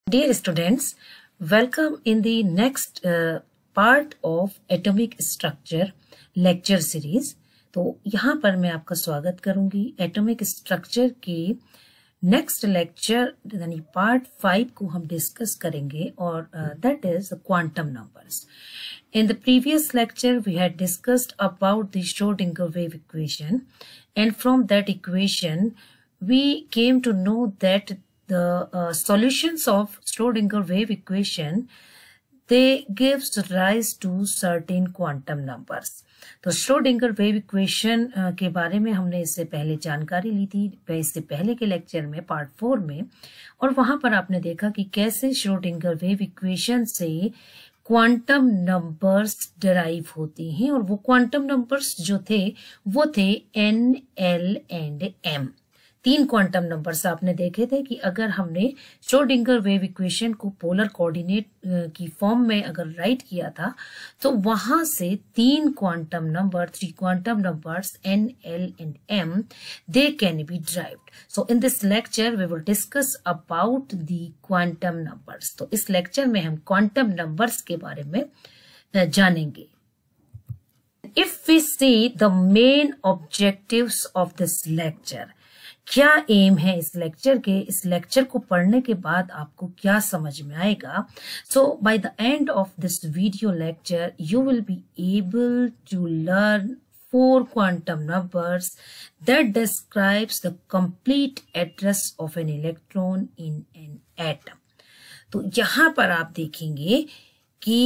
Dear students, welcome in the next part of atomic structure lecture series। तो यहाँ पर मैं आपका स्वागत करूंगी एटॉमिक स्ट्रक्चर के नेक्स्ट लेक्चर यानी पार्ट 5 को हम डिस्कस करेंगे और that is quantum numbers. In the previous lecture, we had discussed about the Schrodinger wave equation, and from that equation, we came to know that the solutions of Schrodinger wave equation, they gives rise to certain quantum numbers. तो Schrodinger wave equation के बारे में हमने इससे पहले जानकारी ली थी इससे पहले के लेक्चर में पार्ट 4 में, और वहां पर आपने देखा कि कैसे श्रोडिंगर वेव इक्वेशन से क्वांटम नंबर्स डिराइव होती हैं, और वो क्वांटम नंबर्स जो थे वो थे n, l and m। 3 quantum numbers आपने देखे थे कि अगर हमने श्रोडिंगर वेव इक्वेशन को पोलर कोऑर्डिनेट की फॉर्म में अगर राइट किया था तो वहां से 3 quantum numbers n, l and m they can be derived. So in this lecture we will discuss about the quantum numbers. तो इस लेक्चर में हम क्वांटम नंबर्स के बारे में जानेंगे। If we see the main objectives of this lecture, क्या aim है इस लेक्चर के, इस लेक्चर को पढ़ने के बाद आपको क्या समझ में आएगा। So by the end of this video lecture you will be able to learn 4 quantum numbers that describes the complete address of an electron in an atom। तो यहाँ पर आप देखेंगे कि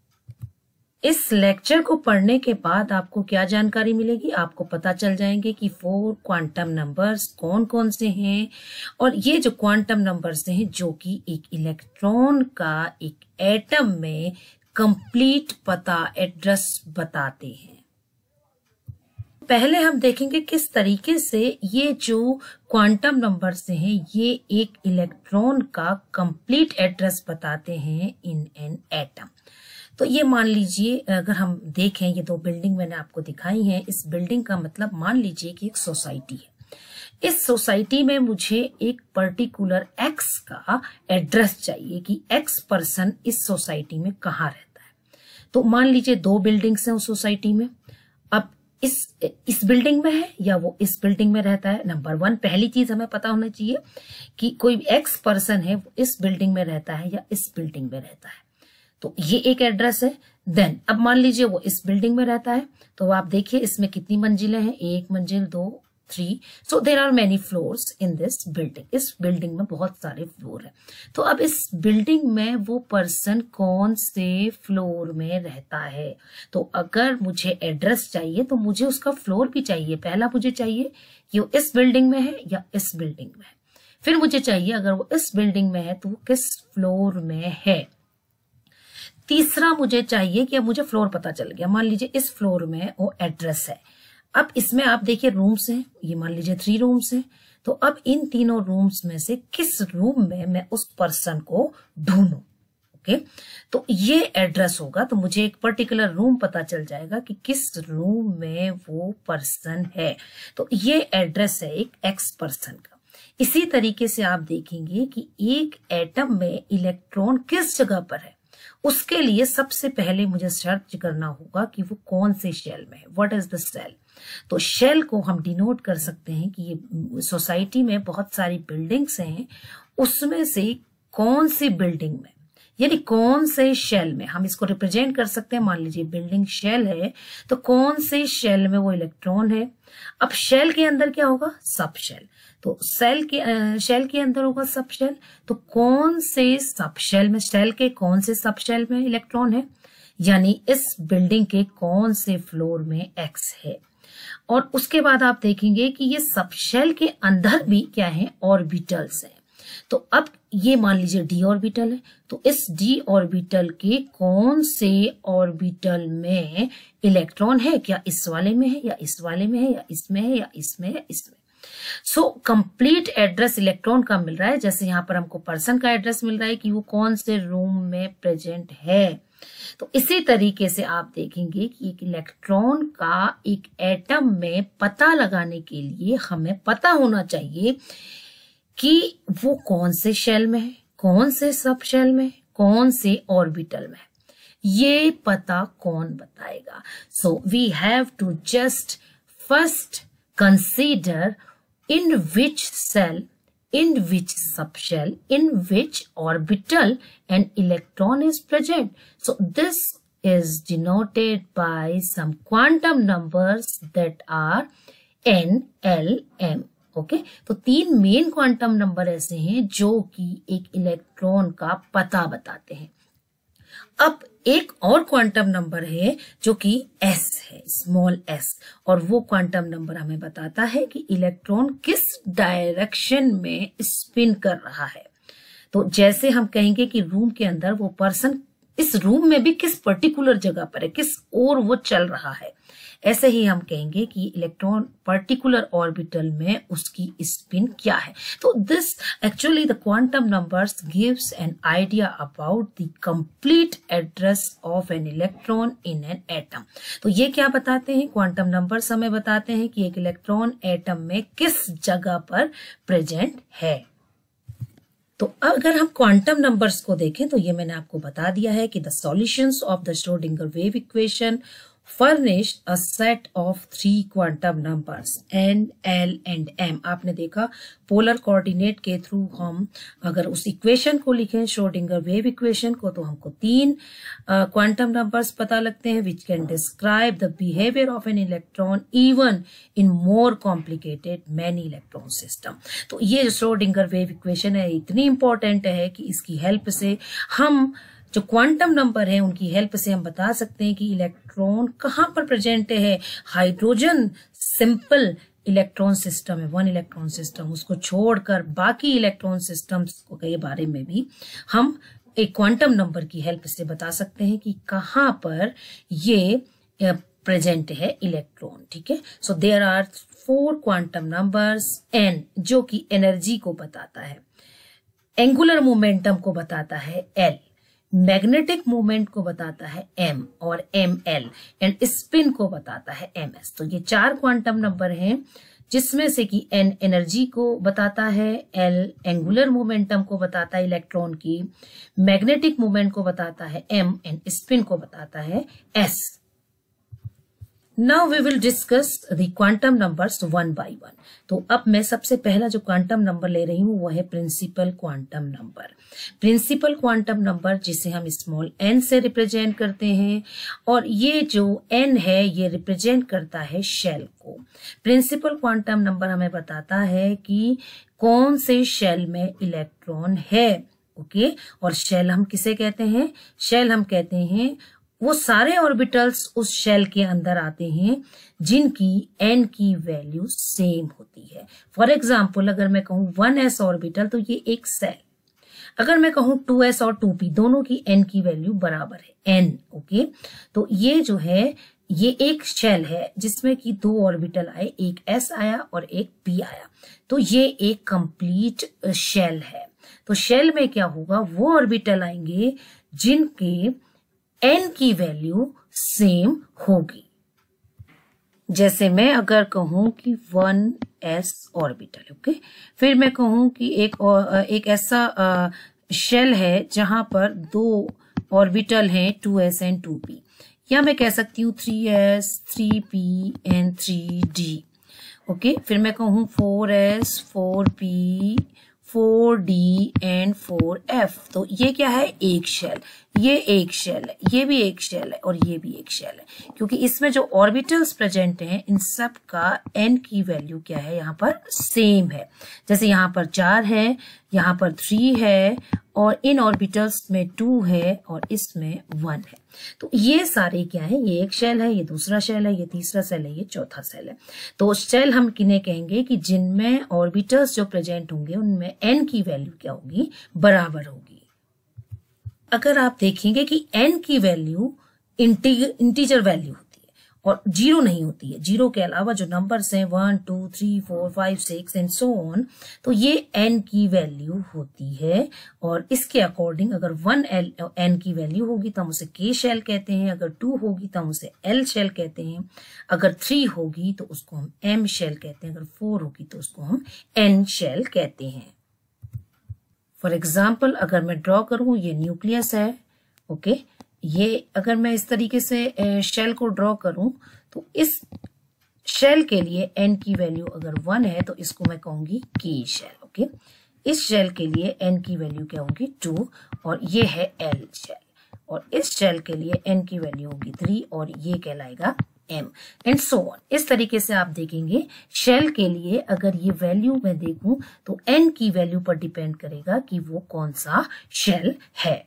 इस लेक्चर को पढ़ने के बाद आपको क्या जानकारी मिलेगी, आपको पता चल जाएंगे कि 4 क्वांटम नंबर्स कौन कौन से हैं, और ये जो क्वांटम नंबर्स हैं जो कि एक इलेक्ट्रॉन का एक एटम में कंप्लीट पता एड्रेस बताते हैं। पहले हम देखेंगे किस तरीके से ये जो क्वांटम नंबर्स हैं ये एक इलेक्ट्रॉन का कंप्लीट एड्रेस बताते हैं इन एन एटम। तो ये मान लीजिए अगर हम देखें, ये 2 बिल्डिंग मैंने आपको दिखाई हैं। इस बिल्डिंग का मतलब मान लीजिए कि एक सोसाइटी है। इस सोसाइटी में मुझे एक पर्टिकुलर एक्स का एड्रेस चाहिए कि एक्स पर्सन इस सोसाइटी में कहाँ रहता है। तो मान लीजिए 2 बिल्डिंग्स हैं उस सोसाइटी में। अब इस बिल्डिंग में है या वो इस बिल्डिंग में रहता है। नंबर 1 पहली चीज हमें पता होना चाहिए कि कोई एक्स पर्सन है वो इस बिल्डिंग में रहता है या इस बिल्डिंग में रहता है। तो ये एक एड्रेस है। देन अब मान लीजिए वो इस बिल्डिंग में रहता है, तो आप देखिए इसमें कितनी मंजिलें हैं, 1 मंजिल 2 3। So there are many floors in this building. इस बिल्डिंग में बहुत सारे फ्लोर हैं। तो अब इस बिल्डिंग में वो पर्सन कौन से फ्लोर में रहता है। तो अगर मुझे एड्रेस चाहिए तो मुझे उसका फ्लोर भी चाहिए। पहला मुझे चाहिए कि वो इस बिल्डिंग में है या इस बिल्डिंग में है। फिर मुझे चाहिए अगर वो इस बिल्डिंग में है तो वो किस फ्लोर में है। तीसरा मुझे चाहिए कि अब मुझे फ्लोर पता चल गया। मान लीजिए इस फ्लोर में वो एड्रेस है। अब इसमें आप देखिए रूम्स हैं, ये मान लीजिए 3 रूम्स हैं। तो अब इन तीनों रूम्स में से किस रूम में मैं उस पर्सन को ढूंढूं। ओके, तो ये एड्रेस होगा। तो मुझे एक पर्टिकुलर रूम पता चल जाएगा कि किस रूम में वो पर्सन है। तो ये एड्रेस है एक एक्स पर्सन का। इसी तरीके से आप देखेंगे कि एक एटम में इलेक्ट्रॉन किस जगह पर है। उसके लिए सबसे पहले मुझे सर्च करना होगा कि वो कौन से शेल में है। What is the shell. तो शेल को हम डिनोट कर सकते हैं कि ये सोसाइटी में बहुत सारी बिल्डिंग्स हैं, उसमें से कौन सी बिल्डिंग में यानी कौन से शेल में हम इसको रिप्रेजेंट कर सकते हैं। मान लीजिए बिल्डिंग शेल है तो कौन से शेल में वो इलेक्ट्रॉन है। अब शेल के अंदर क्या होगा, सब शेल। तो शेल के अंदर होगा सब शेल। तो कौन से सब शेल में, शेल के कौन से सब शेल में इलेक्ट्रॉन है, यानी इस बिल्डिंग के कौन से फ्लोर में एक्स है। और उसके बाद आप देखेंगे कि ये सब शेल के अंदर भी क्या है, ऑर्बिटल्स हैं। तो अब ये मान लीजिए d ऑर्बिटल है। तो इस d ऑर्बिटल के कौन से ऑर्बिटल में इलेक्ट्रॉन है, क्या इस वाले में है या इस वाले में है या इसमें है या इसमें है, इसमें। सो कंप्लीट एड्रेस इलेक्ट्रॉन का मिल रहा है। जैसे यहाँ पर हमको पर्सन का एड्रेस मिल रहा है कि वो कौन से रूम में प्रेजेंट है। तो इसी तरीके से आप देखेंगे कि एक इलेक्ट्रॉन का एक एटम में पता लगाने के लिए हमें पता होना चाहिए कि वो कौन से शेल में है, कौन से सब शेल में, कौन से ऑर्बिटल में, ये पता कौन बताएगा? So we have to just first consider in which cell, in which subshell, in which orbital an electron is present. So this is denoted by some quantum numbers that are n, l, m. Okay, तो 3 main quantum number ऐसे हैं जो कि एक electron का पता बताते हैं। अब एक और क्वांटम नंबर है जो कि s है, स्मॉल s, और वो क्वांटम नंबर हमें बताता है कि इलेक्ट्रॉन किस डायरेक्शन में स्पिन कर रहा है। तो जैसे हम कहेंगे कि रूम के अंदर वो पर्सन इस रूम में भी किस पर्टिकुलर जगह पर है, किस ओर वो चल रहा है, ऐसे ही हम कहेंगे कि इलेक्ट्रॉन पर्टिकुलर ऑर्बिटल में उसकी स्पिन क्या है। तो this actually the quantum numbers gives an idea about the complete address of an electron in an atom. तो ये क्या बताते हैं? क्वांटम नंबर्स हमें बताते हैं कि एक इलेक्ट्रॉन एटम में किस जगह पर प्रेजेंट है। तो अगर हम क्वांटम नंबर्स को देखें तो ये मैंने आपको बता दिया है कि the solutions of the Schrodinger wave equation furnished a set of 3 quantum numbers n, l and m। आपने देखा पोलर कोऑर्डिनेट के थ्रू हम अगर उस इक्वेशन को लिखें, श्रोडिंगर वेव इक्वेशन को, तो हमको 3 क्वांटम नंबर्स पता लगते हैं which can describe the behaviour of an electron even in more complicated many electron system. तो ये श्रोडिंगर वेव इक्वेशन है, इतनी इंपॉर्टेंट है कि इसकी हेल्प से हम जो क्वांटम नंबर है उनकी हेल्प से हम बता सकते हैं कि इलेक्ट्रॉन कहाँ पर प्रेजेंट है। हाइड्रोजन सिंपल इलेक्ट्रॉन सिस्टम है, 1 इलेक्ट्रॉन सिस्टम, उसको छोड़कर बाकी इलेक्ट्रॉन सिस्टम्स के बारे में भी हम एक क्वांटम नंबर की हेल्प से बता सकते हैं कि कहाँ पर ये प्रेजेंट है इलेक्ट्रॉन। ठीक है, so there are 4 quantum numbers. n जो कि एनर्जी को बताता है, एंगुलर मोमेंटम को बताता है l, मैग्नेटिक मोमेंट को बताता है m और ml, एंड स्पिन को बताता है ms। तो ये 4 क्वांटम नंबर हैं जिसमें से कि n एनर्जी को बताता है, l एंगुलर मोमेंटम को बताता है इलेक्ट्रॉन की, मैग्नेटिक मोमेंट को बताता है m एंड स्पिन को बताता है s। Now we will discuss the quantum numbers one by one. तो अब मैं सबसे पहला जो क्वांटम नंबर ले रही हूँ वो है principal quantum number. Principal quantum number जिसे हम स्मॉल n से रिप्रेजेंट करते हैं, और ये जो n है ये रिप्रेजेंट करता है शेल को। प्रिंसिपल क्वांटम नंबर हमें बताता है कि कौन से शेल में इलेक्ट्रॉन है। ओके, और शेल हम किसे कहते हैं? शेल हम कहते हैं वो सारे ऑर्बिटल्स उस शेल के अंदर आते हैं जिनकी n की वैल्यू सेम होती है। फॉर एग्जाम्पल अगर मैं कहूं 1s ऑर्बिटल तो ये एक सेल, अगर मैं कहूं 2s और 2p दोनों की n की वैल्यू बराबर है n। ओके, तो ये जो है ये एक शेल है जिसमें कि 2 ऑर्बिटल आए, एक s आया और एक p आया, तो ये एक कंप्लीट शेल है। तो शेल में क्या होगा, वो ऑर्बिटल आएंगे जिनके n की वैल्यू सेम होगी। जैसे मैं अगर कहूं कि 1s ऑर्बिटल, ओके, फिर मैं कहूं कि एक ऐसा शेल है जहां पर 2 ऑर्बिटल हैं 2s एंड 2p, या मैं कह सकती हूँ 3s 3p and 3d। Okay, फिर मैं कहूं 4s 4p 4d and 4f। तो ये क्या है, एक शेल, ये एक शेल है, ये भी एक शेल है और ये भी एक शेल है, क्योंकि इसमें जो ऑर्बिटल्स प्रेजेंट हैं इन सब का n की वैल्यू क्या है, यहाँ पर सेम है। जैसे यहाँ पर 4 है, यहाँ पर 3 है, और इन ऑर्बिटल्स में 2 है और इसमें 1 है। तो ये सारे क्या है, ये एक शेल है, ये दूसरा शेल है, ये तीसरा शेल है, ये चौथा शेल है। तो शेल हम किन्हें कहेंगे कि जिनमें ऑर्बिटल्स जो प्रेजेंट होंगे उनमें n की वैल्यू क्या होगी, बराबर होगी। अगर आप देखेंगे कि n की वैल्यू इंटीजर वैल्यू होती है और 0 नहीं होती है, 0 के अलावा जो नंबर्स हैं 1 2 3 4 5 6 एंड सो ऑन, तो ये n की वैल्यू होती है। और इसके अकॉर्डिंग अगर 1n की वैल्यू होगी तो हम उसे k शेल कहते हैं, अगर 2 होगी तो हम उसे l शेल कहते हैं, अगर 3 होगी तो उसको हम m शेल कहते हैं, अगर 4 होगी तो उसको हम n शेल कहते हैं। फॉर एग्जाम्पल अगर मैं ड्रॉ करूं, ये न्यूक्लियस है, ओके। ये अगर मैं इस तरीके से शेल को ड्रॉ करूं तो इस शेल के लिए n की वैल्यू अगर 1 है तो इसको मैं कहूंगी की शेल, ओके। इस शेल के लिए n की वैल्यू क्या होगी 2 और ये है L शेल, और इस शेल के लिए n की वैल्यू होगी 3 और ये कहलाएगा m एंड सो ऑन। इस तरीके से आप देखेंगे शेल के लिए अगर ये वैल्यू मैं देखूं तो n की वैल्यू पर डिपेंड करेगा कि वो कौन सा शेल है।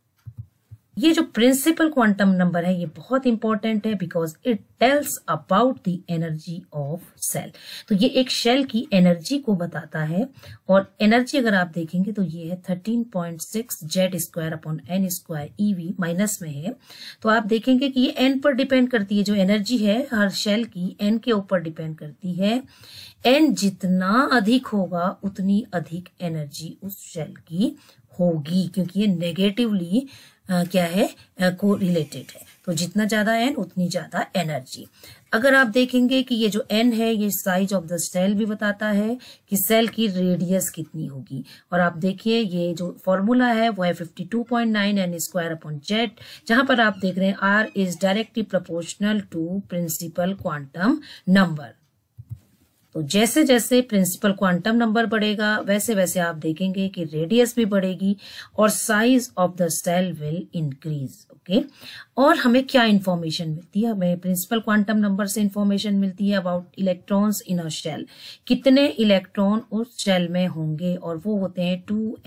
ये जो प्रिंसिपल क्वांटम नंबर है ये बहुत इंपॉर्टेंट है because it tells about the energy of cell. तो ये एक शेल की एनर्जी को बताता है, और एनर्जी अगर आप देखेंगे तो ये है 13.6 Z²/n² eV माइनस में है। तो आप देखेंगे कि ये n पर डिपेंड करती है, जो एनर्जी है हर शेल की n के ऊपर डिपेंड करती है। n जितना अधिक होगा उतनी अधिक एनर्जी उस शेल की होगी, क्योंकि ये नेगेटिवली क्या है को रिलेटेड है। तो जितना ज्यादा n उतनी ज्यादा एनर्जी। अगर आप देखेंगे कि ये जो n है ये साइज ऑफ द सेल भी बताता है कि सेल की रेडियस कितनी होगी। और आप देखिए ये जो फॉर्मूला है वो है 52.9 n²/z, जहां पर आप देख रहे हैं r is directly proportional to principal quantum number. तो जैसे जैसे प्रिंसिपल क्वांटम नंबर बढ़ेगा वैसे वैसे आप देखेंगे कि रेडियस भी बढ़ेगी और size of the cell will increase, okay. और हमें क्या इंफॉर्मेशन मिलती है? हमें प्रिंसिपल क्वांटम नंबर से इंफॉर्मेशन मिलती है about electrons in a shell, कितने इलेक्ट्रॉन उस शेल में होंगे, और वो होते हैं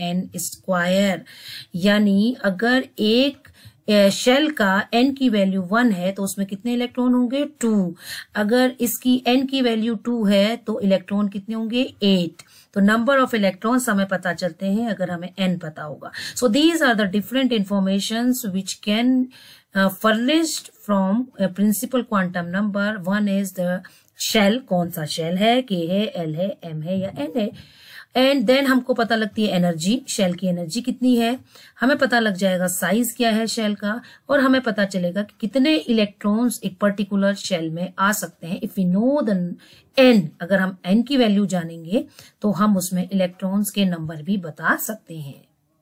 2n²। यानी अगर एक शेल का n की वैल्यू 1 है तो उसमें कितने इलेक्ट्रॉन होंगे 2। अगर इसकी n की वैल्यू 2 है तो इलेक्ट्रॉन कितने होंगे 8। तो नंबर ऑफ इलेक्ट्रॉन्स हमें पता चलते हैं अगर हमें n पता होगा। So these are the different informations which can furnished from principal quantum number. One is the shell, कौन सा शेल है, k है, l है, m है या n है। एंड देन हमको पता लगती है एनर्जी, शेल की एनर्जी कितनी है, हमें पता लग जाएगा साइज क्या है शेल का, और हमें पता चलेगा कि कितने इलेक्ट्रॉन्स एक पर्टिकुलर शेल में आ सकते हैं। If we know the n, अगर हम n की वैल्यू जानेंगे तो हम उसमें इलेक्ट्रॉन्स के नंबर भी बता सकते हैं।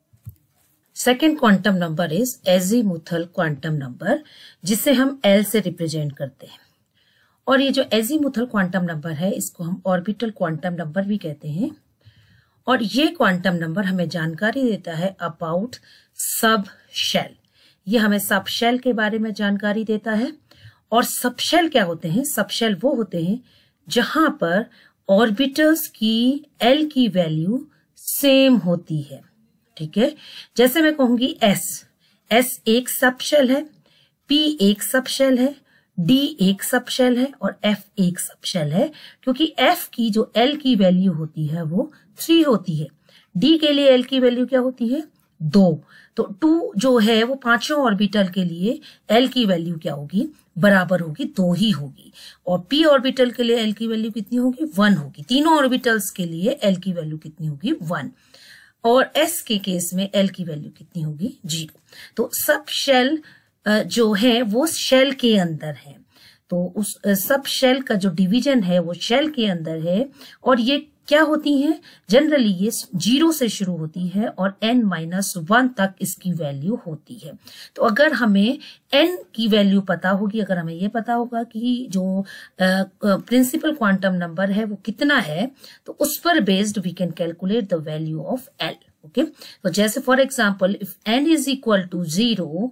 Second quantum number is azimuthal quantum number, जिसे हम L से रिप्रेजेंट करते हैं। और ये जो एजीमुथल क्वांटम नंबर है इसको हम ऑर्बिटल क्वांटम नंबर भी कहते हैं। और ये क्वांटम नंबर हमें जानकारी देता है अबाउट सब शेल। ये हमें सब शेल के बारे में जानकारी देता है। और सब शेल क्या होते हैं? सब शेल वो होते हैं जहां पर ऑर्बिटल्स की L की वैल्यू सेम होती है, ठीक है। जैसे मैं कहूंगी S एक सब शेल है, P एक सब शेल है, D एक सब शेल है और F एक सब शेल है, क्योंकि F की जो L की वैल्यू होती है वो 3 होती है। D के लिए L की वैल्यू क्या होती है 2। तो 2 जो है वो पांचों ऑर्बिटल के लिए L की वैल्यू क्या होगी, बराबर होगी, 2 ही होगी। और P ऑर्बिटल के लिए L की वैल्यू कितनी होगी 1 होगी। तीनों ऑर्बिटल्स के लिए L की वैल्यू कितनी होगी 1। और S के केस में L की वैल्यू कितनी होगी 0। तो सब शेल जो है वो शेल के अंदर है। तो उस सब शेल का जो डिवीजन है वो शेल के अंदर है। और ये क्या होती है, जनरली ये 0 से शुरू होती है और n-1 तक इसकी वैल्यू होती है। तो अगर हमें n की वैल्यू पता होगी, अगर हमें ये पता होगा कि जो प्रिंसिपल क्वांटम नंबर है वो कितना है, तो उस पर based we can calculate the value of L, okay. तो जैसे for example if n is equal to 0,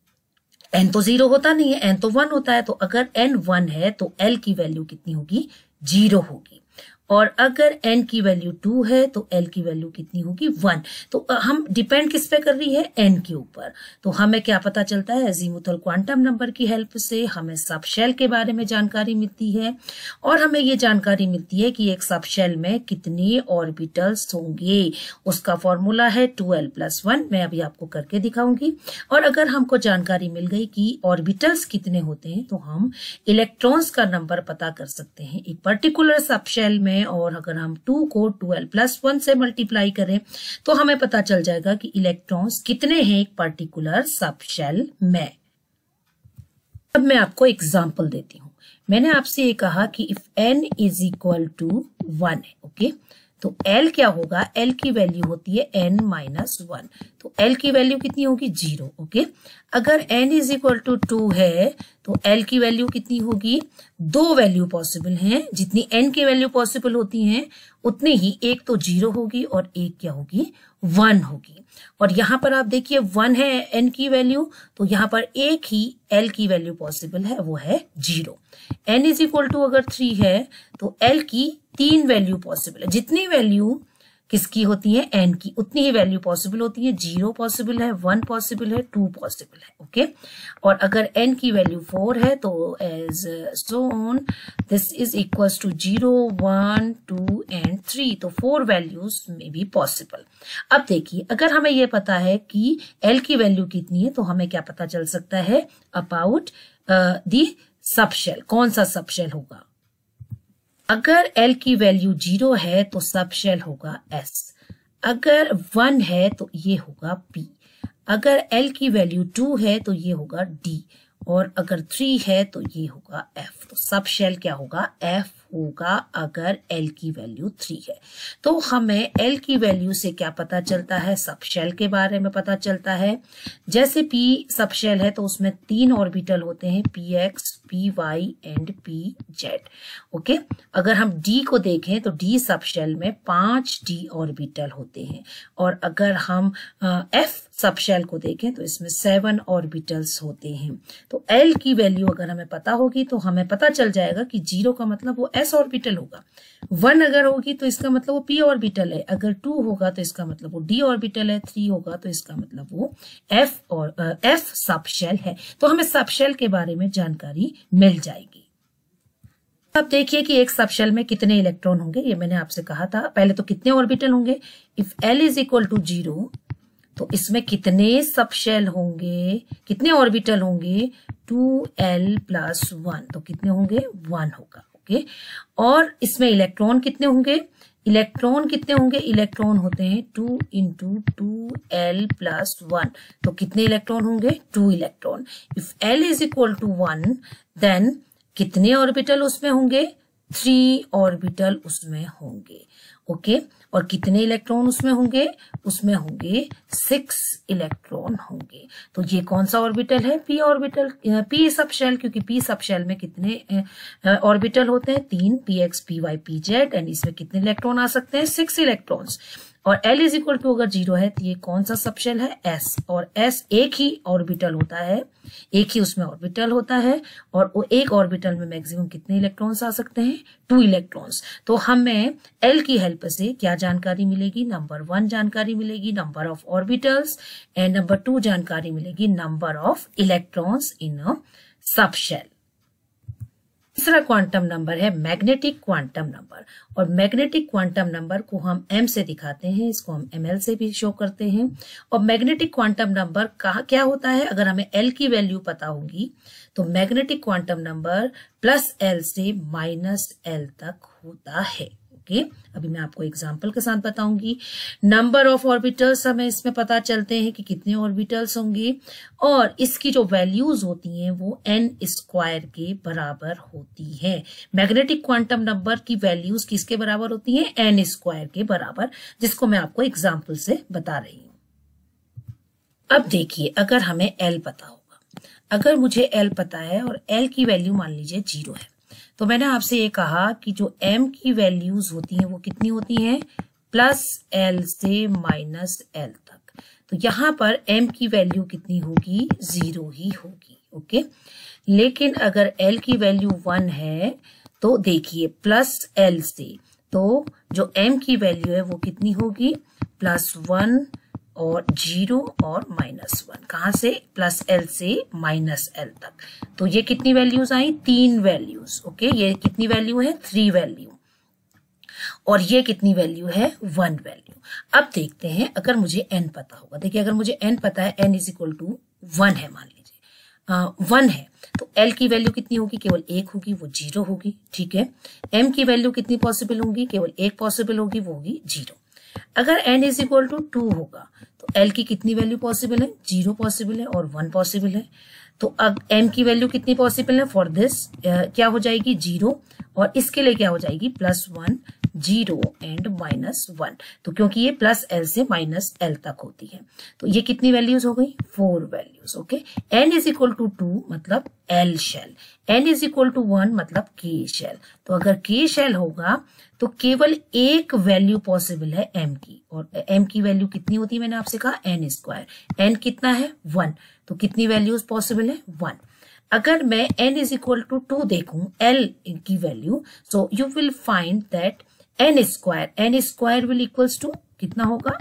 n तो 0 होता नहीं है, n तो 1 होता है। तो अगर n 1 है तो L की वैल्यू कितनी होगी 0 होगी। और अगर n की वैल्यू 2 है तो L की वैल्यू कितनी होगी 1। तो हम डिपेंड किस पे कर रही है, n के ऊपर। तो हमें क्या पता चलता है, अजीमुथल क्वांटम नंबर की हेल्प से हमें सब शेल के बारे में जानकारी मिलती है। और हमें ये जानकारी मिलती है कि एक सब शेल में कितने ऑर्बिटल्स होंगे। उसका फॉर्मूला है 2l+1, मैं अभी आपको करके दिखाऊंगी। और अगर हमको जानकारी मिल गई कि ऑर्बिटल्स कितने होते हैं तो हम इलेक्ट्रॉन्स का नंबर पता कर सकते हैं एक पर्टिकुलर सब शेल में। और अगर हम 2 को 2l+1 से मल्टीप्लाई करें तो हमें पता चल जाएगा कि इलेक्ट्रॉन्स कितने हैं एक पर्टिकुलर सब शेल में। अब मैं आपको एग्जांपल देती हूं। मैंने आपसे ये कहा कि if n is equal to 1 है, ओके। तो एल क्या होगा, एल की वैल्यू होती है n माइनस 1, तो एल की वैल्यू कितनी होगी 0। ओके, अगर n इज इक्वल टू 2 है तो एल की वैल्यू कितनी होगी, दो वैल्यू पॉसिबल हैं, जितनी n की वैल्यू पॉसिबल होती हैं उतनी ही एक तो 0 होगी और एक क्या होगी 1 होगी। और यहां पर आप देखिए 1 है n की वैल्यू, तो यहां पर एक ही l की वैल्यू पॉसिबल है, वो है 0। n इज इक्वल टू अगर 3 है तो l की 3 वैल्यू पॉसिबल है, जितनी वैल्यू किसकी होती है n की, उतनी ही वैल्यू पॉसिबल होती है। 0 पॉसिबल है, 1 पॉसिबल है, 2 पॉसिबल है। ओके, और अगर n की वैल्यू 4 है तो as shown this is equals to 0, 1, 2 and 3, तो 4 वैल्यूज में भी पॉसिबल। अब देखिए अगर हमें यह पता है कि l की वैल्यू कितनी है तो हमें क्या पता चल सकता है अबाउट दी सबशेल, कौन सा सबशेल होगा। अगर L की वैल्यू 0 है तो सबशेल होगा S, अगर 1 है तो ये होगा P, अगर L की वैल्यू 2 है तो ये होगा D, और अगर 3 है तो ये होगा F। तो सबशेल क्या होगा, F होगा अगर L की वैल्यू 3 है। तो हमें L की वैल्यू से क्या पता चलता है, सबशेल के बारे में पता चलता है। जैसे P सबशेल है तो उसमें 3 ऑर्बिटल होते हैं, PX, PY and PZ। Okay, अगर हम D को देखें तो D सबशेल में 5 D ऑर्बिटल होते हैं, और अगर हम F सबशेल को देखें तो इसमें 7 ऑर्बिटल्स होते हैं। तो L की वैल्यू अगर हमें पता होगी तो हमें पता चल जाएगा कि 0 का मतलब वो S ऑर्बिटल होगा, 1 अगर होगी तो इसका मतलब वो P ऑर्बिटल है, अगर 2 होगा तो इसका मतलब वो D ऑर्बिटल है, 3 होगा तो इसका मतलब वो F सबशेल है। तो हमें सबशेल के बारे में जानकारी मिल जाएगी। अब देखिए कि एक सबशेल में कितने इलेक्ट्रॉन होंगे, ये मैंने आपसे कहा था। पहले तो कितने ऑर्बिटल होंगे, if L is equal to 0 तो इसमें कितने सबशेल होंगे, कितने ऑर्बिटल होंगे, 2L प्लस 1, तो कितने होंगे 1 होगा। ओके, और इसमें इलेक्ट्रॉन कितने होंगे, इलेक्ट्रॉन कितने होंगे, इलेक्ट्रॉन होते हैं 2 इंटू 2L प्लस 1, तो कितने इलेक्ट्रॉन होंगे 2 electron. If L is equal to 1 then कितने ऑर्बिटल उसमें होंगे, 3 ऑर्बिटल उसमें होंगे। ओके, और कितने इलेक्ट्रॉन उसमें होंगे, उसमें होंगे 6 इलेक्ट्रॉन होंगे। तो ये कौन सा ऑर्बिटल है, P ऑर्बिटल, P सबशेल, क्योंकि P सबशेल में कितने ऑर्बिटल होते हैं, 3, PX, PY, PZ, एंड इसमें कितने इलेक्ट्रॉन आ सकते हैं, 6 इलेक्ट्रॉन्स। और L इज इक्वल टू अगर 0 है तो ये कौन सा सबशेल है, S, और S एक ही ऑर्बिटल होता है, एक ही उसमें ऑर्बिटल होता है, और वो एक ऑर्बिटल में मैक्सिमम कितने इलेक्ट्रॉन्स आ सकते हैं, 2 इलेक्ट्रॉन्स। तो हमें L की हेल्प से क्या जानकारी मिलेगी, नंबर 1 जानकारी मिलेगी, number of orbitals, and number 2 जानकारी मिलेगी, number of electrons in a subshell. तीसरा क्वांटम नंबर है मैग्नेटिक क्वांटम नंबर, और मैग्नेटिक क्वांटम नंबर को हम m से दिखाते हैं, इसको हम ml से भी शो करते हैं। और मैग्नेटिक क्वांटम नंबर क्या होता है, अगर हमें L की वैल्यू पता होगी तो magnetic quantum number plus L से माइनस L तक होता है। ओके, अभी मैं आपको एग्जांपल के साथ बताऊंगी। नंबर ऑफ ऑर्बिटल्स हमें इसमें पता चलते हैं कि कितने ऑर्बिटल्स होंगे, और इसकी जो वैल्यूज होती हैं वो n स्क्वायर के बराबर होती है। मैग्नेटिक क्वांटम नंबर की वैल्यूज किसके बराबर होती हैं, n स्क्वायर के बराबर, जिसको मैं आपको एग्जांपल से बता रही हूं। अब देखिए अगर हमें L पता होगा, अगर मुझे L पता है और L की वैल्यू मान लीजिए 0 है, तो मैंने आपसे ये कहा कि जो m की वैल्यूज होती हैं वो कितनी होती हैं, प्लस L से माइनस L तक। तो यहां पर m की वैल्यू कितनी होगी, 0 ही होगी। ओके, लेकिन अगर L की वैल्यू 1 है तो देखिए प्लस L से, तो जो m की वैल्यू है वो कितनी होगी, प्लस 1 और 0 और माइनस 1, कहां से, प्लस L से माइनस L तक। तो ये कितनी वैल्यूज आई, 3 वैल्यूज। ओके, ये कितनी वैल्यू है, 3 वैल्यू, और ये कितनी वैल्यू है, 1 वैल्यू। अब देखते हैं अगर मुझे n पता होगा, देखिए अगर मुझे n पता है, n इज इक्वल टू 1 है, मान लीजिए 1 है, तो L की वैल्यू कितनी होगी, केवल 1 होगी, वो 0 होगी। ठीक है, m की वैल्यू कितनी पॉसिबल होगी, केवल 1 पॉसिबल होगी, वो होगी 0। अगर n इज इक्वल टू 2 होगा तो L की कितनी वैल्यू पॉसिबल है, 0 पॉसिबल है और 1 पॉसिबल है। तो अब m की वैल्यू कितनी पॉसिबल है, फॉर दिस क्या हो जाएगी 0, और इसके लिए क्या हो जाएगी, +1, 0 एंड -1। तो क्योंकि ये +l से -l तक होती है, तो ये कितनी वैल्यूज हो गई? 4 values. Okay, n is equal to 2 मतलब l shell, n is equal to 1 मतलब k शेल। तो अगर k शेल होगा तो केवल एक वैल्यू पॉसिबल है m की, और m की वैल्यू कितनी होती है? मैंने आपसे कहा n²। n कितना है? 1। तो कितनी वैल्यूज पॉसिबल है? 1। अगर मैं n इज इक्वल टू 2 देखूं, l की value, so you will find that n² will equals to कितना होगा?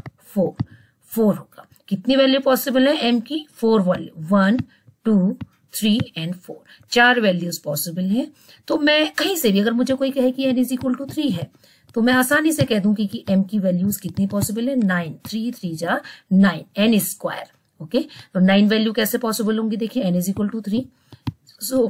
4 होगा। कितनी वैल्यू पॉसिबल है m की? 4 वैल्यू, 1 2 3 एंड 4, 4 वैल्यूज पॉसिबल हैं। तो मैं कहीं से भी, अगर मुझे कोई कहे कि n इज इक्वल टू 3 है, तो मैं आसानी से कह दूंगी कि m की वैल्यूज कितनी पॉसिबल है? 9, 3 3 जा 9, n²। ओके, तो 9 वैल्यू कैसे पॉसिबल होंगी? देखिए, n is equal to 3, so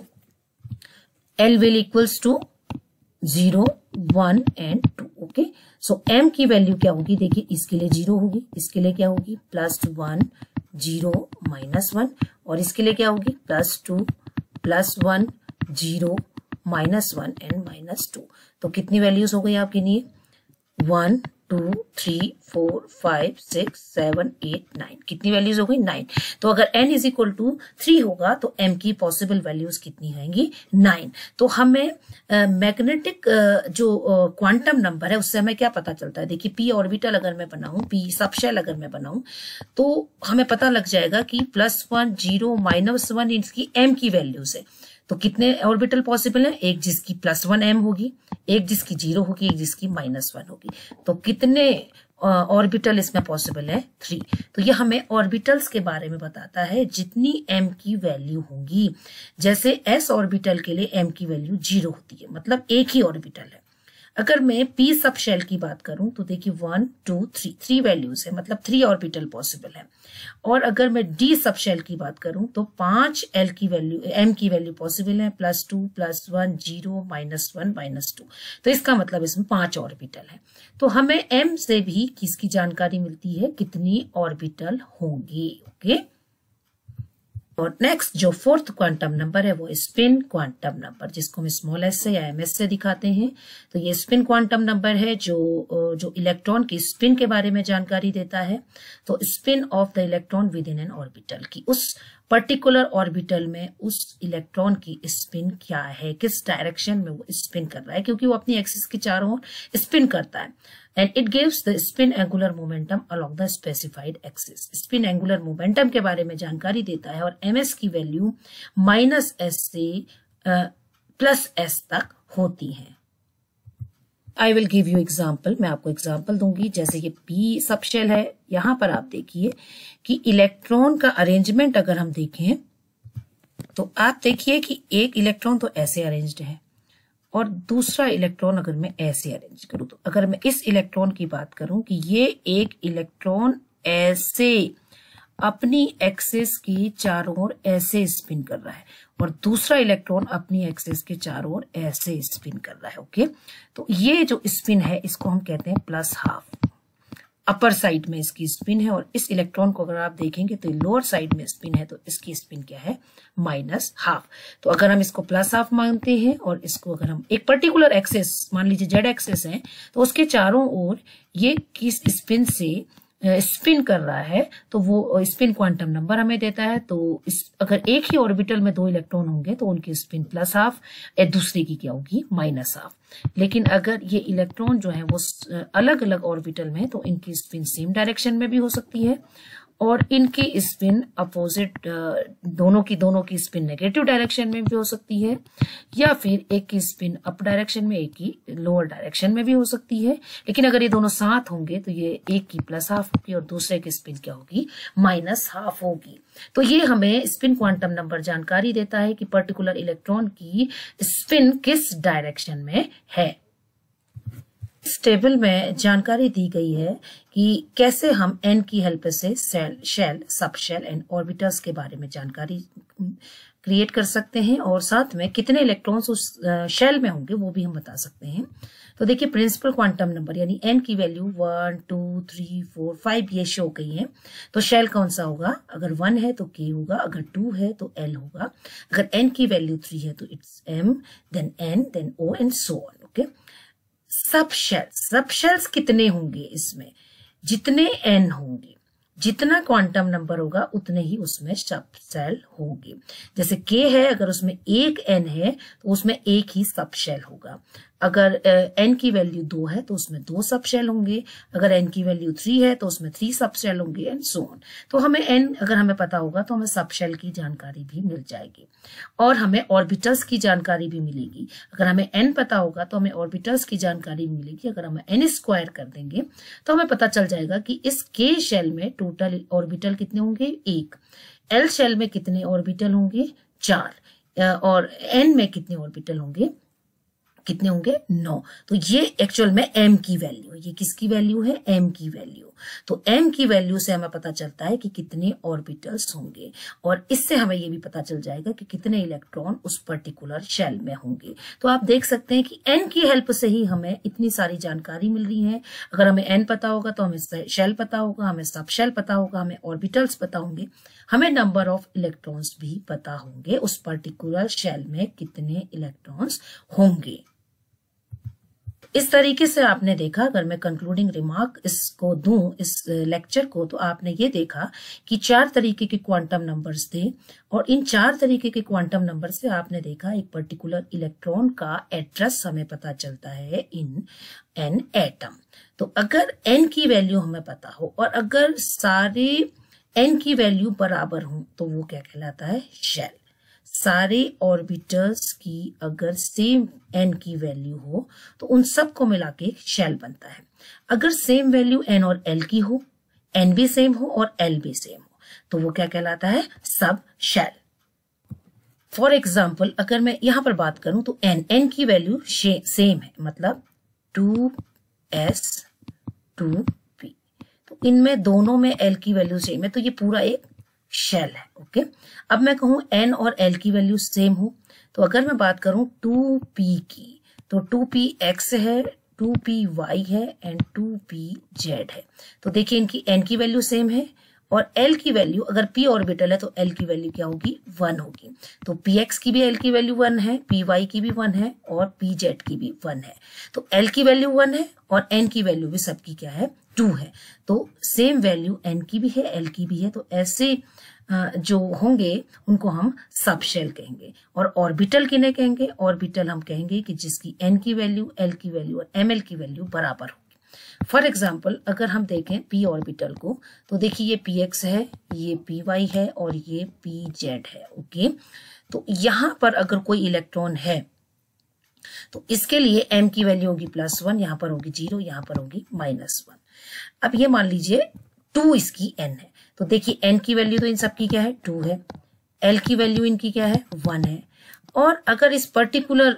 l will equals to 0 1 and 2। Okay, so m की वैल्यू क्या होगी? देखिए, इसके लिए 0 होगी, इसके लिए क्या होगी? +1 0 -1, और इसके लिए क्या होगी? +2 +1 0 -1 एंड -2। तो कितनी वैल्यूज हो गई आपके लिए? 1 2 3 4 5 6 7 8 9। कितनी वैल्यूज हो गई? 9। तो अगर n इज इक्वल टू 3 होगा तो m की पॉसिबल वैल्यूज कितनी आएंगी? 9। तो हमें मैग्नेटिक जो क्वांटम नंबर है उससे हमें क्या पता चलता है? देखिए, p ऑर्बिटल अगर मैं बनाऊं, p सबशेल अगर मैं बनाऊं, तो हमें पता लग जाएगा कि +1 0 -1 इसकी m की वैल्यूज है। तो कितने ऑर्बिटल पॉसिबल है? एक जिसकी +1 m होगी, एक जिसकी 0 होगी, एक जिसकी -1 होगी। तो कितने ऑर्बिटल इसमें पॉसिबल है? 3। तो ये हमें ऑर्बिटल्स के बारे में बताता है, जितनी m की वैल्यू होंगी। जैसे s ऑर्बिटल के लिए m की वैल्यू 0 होती है, मतलब एक ही ऑर्बिटल है। अगर मैं p सब शेल की बात करूं तो देखिए 1 2 3, 3 वैल्यूज है, मतलब 3 ऑर्बिटल पॉसिबल है। और अगर मैं d सब शेल की बात करूं तो 5 l की वैल्यू, m की वैल्यू पॉसिबल है, +2 +1 0 -1 -2। तो इसका मतलब इसमें 5 ऑर्बिटल है। तो हमें m से भी किसकी जानकारी मिलती है? कितनी ऑर्बिटल होंगी। ओके, और नेक्स्ट जो 4th क्वांटम नंबर है वो स्पिन क्वांटम नंबर, जिसको हम स्मॉल s से या ms से दिखाते हैं। तो ये स्पिन क्वांटम नंबर है जो इलेक्ट्रॉन की स्पिन के बारे में जानकारी देता है। तो spin of the electron within an orbital की, उस पर्टिकुलर ऑर्बिटल में उस इलेक्ट्रॉन की स्पिन क्या है, किस डायरेक्शन में वो स्पिन कर रहा है, क्योंकि वो अपनी एक्सिस के चारों ओर स्पिन करता है। And it gives the spin angular momentum along the specified axis. Spin angular momentum के बारे में जानकारी देता है, और ms की वैल्यू -s से +s तक होती है। I will give you example, मैं आपको एग्जाम्पल दूंगी। जैसे ये p सब शेल है, यहां पर आप देखिए कि इलेक्ट्रॉन का अरेंजमेंट अगर हम देखें तो आप देखिए कि एक इलेक्ट्रॉन तो ऐसे अरेंज्ड है, और दूसरा इलेक्ट्रॉन अगर मैं ऐसे अरेंज करूं, तो अगर मैं इस इलेक्ट्रॉन की बात करूं कि ये एक इलेक्ट्रॉन ऐसे अपनी एक्सिस की चारों ओर ऐसे स्पिन कर रहा है, और दूसरा इलेक्ट्रॉन अपनी एक्सिस के चारों ओर ऐसे स्पिन कर रहा है। ओके, तो ये जो स्पिन है इसको हम कहते हैं +12। अपर साइड में इसकी स्पिन है, और इस इलेक्ट्रॉन को अगर आप देखेंगे तो लोअर साइड में स्पिन है, तो इसकी स्पिन क्या है? -12। तो अगर हम इसको +12 मानते हैं, और इसको अगर हम एक पर्टिकुलर एक्सेस मान लीजिए z एक्सेस है, तो उसके चारों ओर ये किस स्पिन से स्पिन कर रहा है, तो वो स्पिन क्वांटम नंबर हमें देता है। तो अगर एक ही ऑर्बिटल में 2 इलेक्ट्रॉन होंगे तो उनकी स्पिन +12 या दूसरे की क्या होगी? -12। लेकिन अगर ये इलेक्ट्रॉन जो है वो अलग अलग ऑर्बिटल में, तो इनकी स्पिन सेम डायरेक्शन में भी हो सकती है, और इनकी स्पिन अपोजिट, दोनों की स्पिन नेगेटिव डायरेक्शन में भी हो सकती है, या फिर एक की स्पिन अप डायरेक्शन में, एक की लोअर डायरेक्शन में भी हो सकती है। लेकिन अगर ये दोनों साथ होंगे तो ये एक की +12 होगी और दूसरे की स्पिन क्या होगी? -12 होगी। तो ये हमें स्पिन क्वांटम नंबर जानकारी देता है कि पर्टिकुलर इलेक्ट्रॉन की स्पिन किस डायरेक्शन में है। इस टेबल में जानकारी दी गई है कि कैसे हम n की हेल्प से cell, shell, subshell and orbitals के बारे में जानकारी क्रिएट कर सकते हैं, और साथ में कितने इलेक्ट्रॉन्स उस शेल में होंगे वो भी हम बता सकते हैं। तो देखिए, प्रिंसिपल क्वांटम नंबर यानी n की वैल्यू 1 2 3 4 5 ये शो गई है। तो शेल कौन सा होगा? अगर 1 है तो k होगा, अगर 2 है तो l होगा, अगर n की वैल्यू 3 है तो it's m, then n, then o and so on. Okay, subshells कितने होंगे इसमें, जितने n होंगे, जितना क्वांटम नंबर होगा उतने ही उसमें सब शेल होंगे। जैसे k है, अगर उसमें एक n है तो उसमें एक ही सब शेल होगा। अगर n की वैल्यू 2 है तो उसमें 2 सब शेल होंगे, अगर n की वैल्यू 3 है तो उसमें 3 सब शेल होंगे एंड सो ऑन। तो हमें n अगर हमें पता होगा तो हमें सब शेल की जानकारी भी मिल जाएगी और हमें ऑर्बिटल्स की जानकारी भी मिलेगी। अगर हमें n पता होगा तो हमें ऑर्बिटल्स की जानकारी भी मिलेगी। अगर हम n स्क्वायर कर देंगे तो हमें पता चल जाएगा कि इस k शेल में टोटल ऑर्बिटल कितने होंगे, 1। l शेल में कितने ऑर्बिटल होंगे, 4। और n में कितने ऑर्बिटल होंगे, 9। तो ये एक्चुअल में m की वैल्यू, ये किसकी वैल्यू है, m की वैल्यू। तो m की वैल्यू से हमें पता चलता है कि कितने ऑर्बिटल्स होंगे और इससे हमें ये भी पता चल जाएगा कि कितने इलेक्ट्रॉन उस पर्टिकुलर शेल में होंगे। तो आप देख सकते हैं कि n की हेल्प से ही हमें इतनी सारी जानकारी मिल रही है। अगर हमें n पता होगा तो हमें शेल पता होगा, हमें सब शेल पता होगा, हमें ऑर्बिटल्स पता होंगे, हमें नंबर ऑफ इलेक्ट्रॉन्स भी पता होंगे, उस पर्टिकुलर शेल में कितने इलेक्ट्रॉन्स होंगे। इस तरीके से आपने देखा, अगर मैं कंक्लूडिंग रिमार्क इसको दूं इस लेक्चर को, तो आपने ये देखा कि 4 तरीके के क्वांटम नंबर्स थे और इन 4 तरीके के क्वांटम नंबर से आपने देखा एक पर्टिकुलर इलेक्ट्रॉन का एड्रेस हमें पता चलता है इन एन एटम। तो अगर n की वैल्यू हमें पता हो और अगर सारे n की वैल्यू बराबर हो तो वो क्या कहलाता है, शेल। सारे ऑर्बिटल्स की अगर सेम n की वैल्यू हो तो उन सब को मिला के शेल बनता है। अगर सेम वैल्यू n और l की हो, n भी सेम हो और l भी सेम हो, तो वो क्या कहलाता है, सब शेल। फॉर एग्जाम्पल अगर मैं यहां पर बात करूं तो n की वैल्यू सेम है, मतलब 2s 2p, तो इनमें दोनों में l की वैल्यू सेम है, तो ये पूरा एक शेल है। ओके, अब मैं कहूं n और l की वैल्यू सेम हो, तो अगर मैं बात करूं 2p की, तो 2px है, 2py है एंड 2pz है। तो देखिए इनकी n की वैल्यू सेम है और l की वैल्यू, अगर p ऑर्बिटल है तो l की वैल्यू क्या होगी, 1 होगी। तो px की भी l की वैल्यू 1 है, py की भी 1 है और pz की भी 1 है। तो l की वैल्यू 1 है और n की वैल्यू भी सबकी क्या है, 2 है। तो सेम वैल्यू n की भी है, l की भी है, तो ऐसे जो होंगे उनको हम सब शेल कहेंगे। और ऑर्बिटल किन्हें कहेंगे, ऑर्बिटल हम कहेंगे कि जिसकी n की वैल्यू, l की वैल्यू और ml की वैल्यू बराबर होगी। फॉर एग्जाम्पल अगर हम देखें p ऑर्बिटल को, तो देखिए ये px है, ये py है और ये pz है। ओके, तो यहां पर अगर कोई इलेक्ट्रॉन है तो इसके लिए m की वैल्यू होगी +1, यहां पर होगी 0, यहां पर होगी -1। अब ये मान लीजिए 2 इसकी n है, तो देखिए n की वैल्यू तो इन सब की क्या है, 2 है, l की वैल्यू इनकी क्या है, 1 है। और अगर इस पर्टिकुलर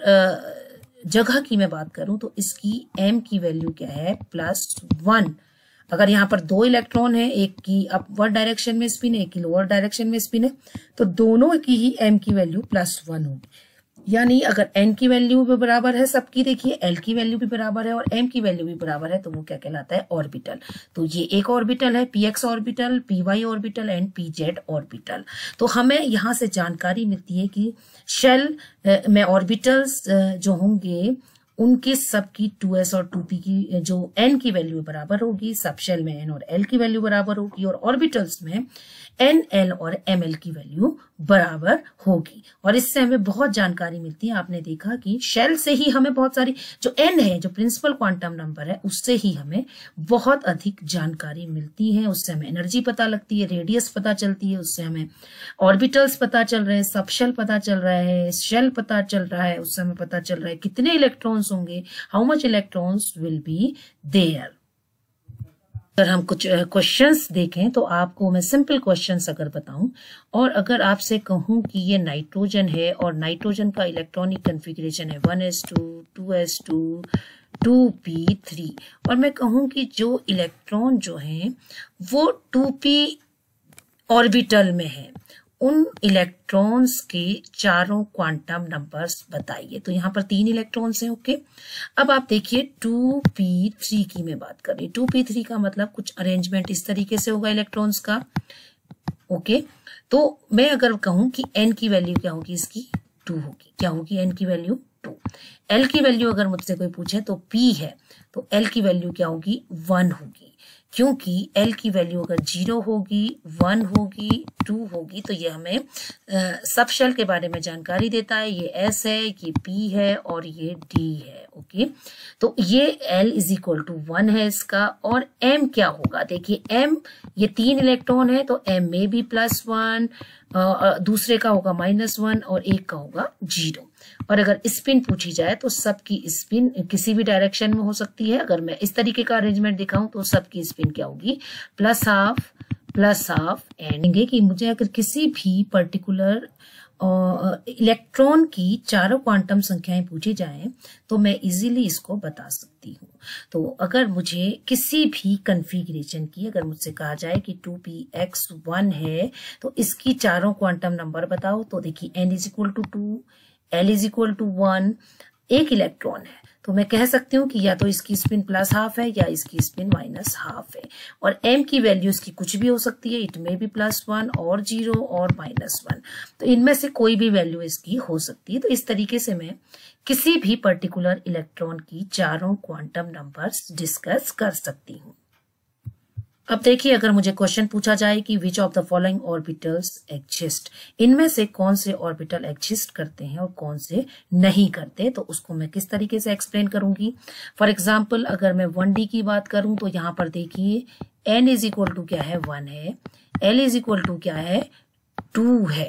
जगह की मैं बात करूं तो इसकी m की वैल्यू क्या है, +1। अगर यहाँ पर 2 इलेक्ट्रॉन है, एक की अपवर्ड डायरेक्शन में स्पिन है, एक की लोअर डायरेक्शन में स्पिन है, तो दोनों की ही m की वैल्यू +1 होगी। यानी अगर n की वैल्यू भी बराबर है सबकी, देखिए l की वैल्यू भी बराबर है और m की वैल्यू भी बराबर है, तो वो क्या कहलाता है, ऑर्बिटल। तो ये एक ऑर्बिटल है, px orbital, py orbital and pz orbital. तो हमें यहाँ से जानकारी मिलती है कि शेल में ऑर्बिटल्स जो होंगे उनके सब की 2s और 2p की जो n की वैल्यू बराबर होगी, सब शेल में n और l की वैल्यू बराबर होगी और ऑर्बिटल्स में n, l और ml की वैल्यू बराबर होगी। और इससे हमें बहुत जानकारी मिलती है। आपने देखा कि शेल से ही हमें बहुत सारी, जो n है, जो प्रिंसिपल क्वांटम नंबर है, उससे ही हमें बहुत अधिक जानकारी मिलती है। उससे हमें एनर्जी पता लगती है, रेडियस पता चलती है, उससे हमें ऑर्बिटल्स पता चल रहे हैं, सब शेल पता चल रहा है, शेल पता चल रहा है, उससे हमें पता चल रहा है कितने इलेक्ट्रॉन्स होंगे, how much electrons will be there. अगर हम कुछ क्वेश्चंस देखें तो आपको मैं सिंपल क्वेश्चंस अगर बताऊं और अगर आपसे कहूं कि ये नाइट्रोजन है और नाइट्रोजन का इलेक्ट्रॉनिक कॉन्फ़िगरेशन है 1s2 2s2 2p3 और मैं कहूं कि जो इलेक्ट्रॉन जो हैं वो 2p ऑर्बिटल में है, उन इलेक्ट्रॉन्स के चारों क्वांटम नंबर्स बताइए। तो यहाँ पर 3 इलेक्ट्रॉन्स हैं। ओके, अब आप देखिए 2p3 की मैं बात कर रही हूँ। 2p3 का मतलब कुछ अरेंजमेंट इस तरीके से होगा इलेक्ट्रॉन्स का। ओके, तो मैं अगर कहूं कि n की वैल्यू क्या होगी, इसकी 2 होगी। क्या होगी n की वैल्यू 2। एल की वैल्यू अगर मुझसे कोई पूछे तो पी है, तो एल की वैल्यू क्या होगी, 1 होगी, क्योंकि एल की वैल्यू अगर 0 होगी, 1 होगी, 2 होगी तो ये हमें सब शेल के बारे में जानकारी देता है। ये एस है, ये पी है और ये डी है। ओके, तो ये एल इज इक्वल टू 1 है इसका। और एम क्या होगा, देखिए एम, ये 3 इलेक्ट्रॉन है तो एम में भी +1, दूसरे का होगा -1 और एक का होगा 0। और अगर स्पिन पूछी जाए तो सबकी स्पिन किसी भी डायरेक्शन में हो सकती है। अगर मैं इस तरीके का अरेंजमेंट दिखाऊं तो सबकी स्पिन क्या होगी, +12 एंड कि मुझे अगर किसी भी पर्टिकुलर इलेक्ट्रॉन की चारों क्वांटम संख्याएं पूछी जाएं तो मैं इजीली इसको बता सकती हूँ। तो अगर मुझे किसी भी कन्फिग्रेशन की, अगर मुझसे कहा जाए कि 2px1 है तो इसकी चारों क्वांटम नंबर बताओ, तो देखिए n = 2, l = 1, एक इलेक्ट्रॉन है तो मैं कह सकती हूँ कि या तो इसकी स्पिन +12 है या इसकी स्पिन -12 है। और m की वैल्यू इसकी कुछ भी हो सकती है, इट में भी +1 और 0 और -1, तो इनमें से कोई भी वैल्यू इसकी हो सकती है। तो इस तरीके से मैं किसी भी पर्टिकुलर इलेक्ट्रॉन की चारों क्वांटम नंबर्स डिस्कस कर सकती हूँ। अब देखिए, अगर मुझे क्वेश्चन पूछा जाए कि which of the following orbitals exist, इनमें से कौन से ऑर्बिटल एग्जिस्ट करते हैं और कौन से नहीं करते, तो उसको मैं किस तरीके से एक्सप्लेन करूंगी। फॉर एग्जांपल अगर मैं 1D की बात करूं तो यहाँ पर देखिए n = क्या है, 1 है, l = क्या है, 2 है।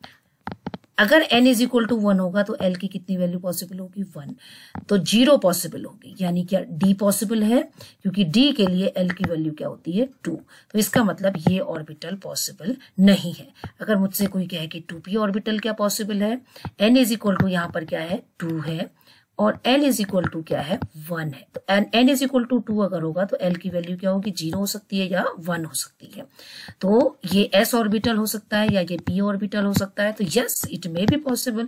अगर n = 1 होगा तो l की कितनी वैल्यू पॉसिबल होगी, 1, तो 0 पॉसिबल होगी। यानी क्या d पॉसिबल है, क्योंकि d के लिए l की वैल्यू क्या होती है, 2, तो इसका मतलब ये ऑर्बिटल पॉसिबल नहीं है। अगर मुझसे कोई कहे कि 2p ऑर्बिटल क्या पॉसिबल है, n = यहाँ पर क्या है, 2 है और l = क्या है, 1 है। तो n = 2 अगर होगा तो l की वैल्यू क्या होगी, 0 हो सकती है या 1 हो सकती है। तो ये s ऑर्बिटल हो सकता है या ये p ऑर्बिटल हो सकता है। तो yes, it may be possible.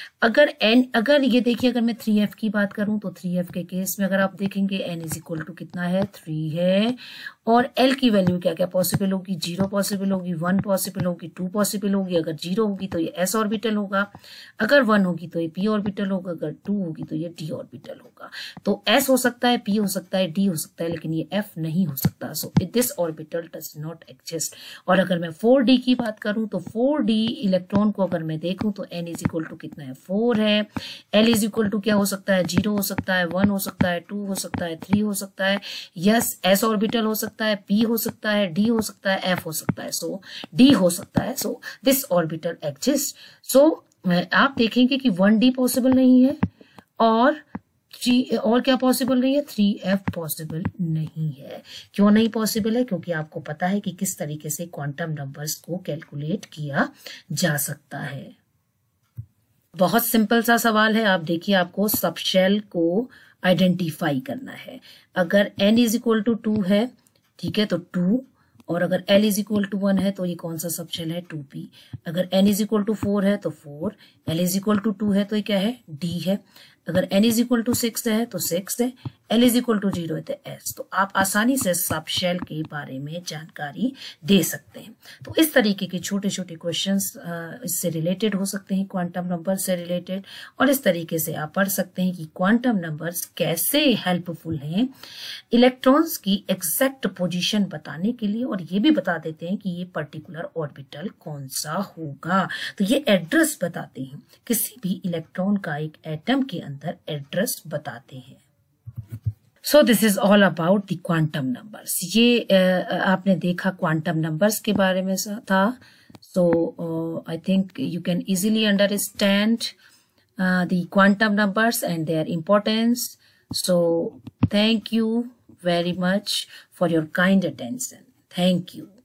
अगर ये देखिए, अगर मैं 3f की बात करूं तो 3f के केस में अगर आप देखेंगे n = कितना है, 3 है और l की वैल्यू क्या क्या पॉसिबल होगी, 0 पॉसिबल होगी, 1 पॉसिबल होगी, 2 पॉसिबल होगी। अगर 0 होगी तो ये s ऑर्बिटल होगा, अगर 1 होगी तो ये p ऑर्बिटल होगा, अगर 2 होगी तो ये d ऑर्बिटल होगा। तो s हो सकता है, p हो सकता है, d हो सकता है, लेकिन ये f नहीं हो सकता। So this orbital does not exist. और अगर मैं 4d की बात करूं तो 4d इलेक्ट्रॉन को अगर मैं देखूं तो n = कितना है, 4 है, l = क्या हो सकता है, 0 हो सकता है, 1 हो सकता है, 2 हो सकता है, 3 हो सकता है। यस, s ऑर्बिटल हो सकता है, p हो सकता है, d हो सकता है, f हो सकता है, सो d हो सकता है। So this orbital exist. So आप देखेंगे कि 1d पॉसिबल नहीं है और क्या पॉसिबल नहीं है, 3f पॉसिबल नहीं है। क्यों नहीं पॉसिबल है, क्योंकि आपको पता है कि किस तरीके से क्वांटम नंबर्स को कैलकुलेट किया जा सकता है। बहुत सिंपल सा सवाल है। आप देखिए, आपको सबशेल को आइडेंटिफाई करना है। अगर n = 2 है, ठीक है, तो 2, और अगर l = 1 है तो ये कौन सा सबशेल है, 2p। अगर n = 4 है तो 4, l = 2 है तो ये क्या है, d है। अगर n = 6 है तो 6 है, l = 0 है तो s। तो आप आसानी से सबशेल के बारे में जानकारी दे सकते हैं। तो इस तरीके के छोटे छोटे क्वेश्चंस इससे रिलेटेड हो सकते हैं, क्वांटम नंबर से रिलेटेड, और इस तरीके से आप पढ़ सकते हैं कि क्वांटम नंबर्स कैसे हेल्पफुल हैं इलेक्ट्रॉन्स की एग्जैक्ट पोजीशन बताने के लिए, और ये भी बता देते हैं कि ये पर्टिकुलर ऑर्बिटल कौन सा होगा। तो ये एड्रेस बताते हैं, किसी भी इलेक्ट्रॉन का एक एटम के अंदर एड्रेस बताते हैं। So this is all about the quantum numbers. ये आपने देखा क्वांटम नंबर्स के बारे में था। So I think you can easily understand the quantum numbers and their importance. So thank you very much for your kind attention. Thank you.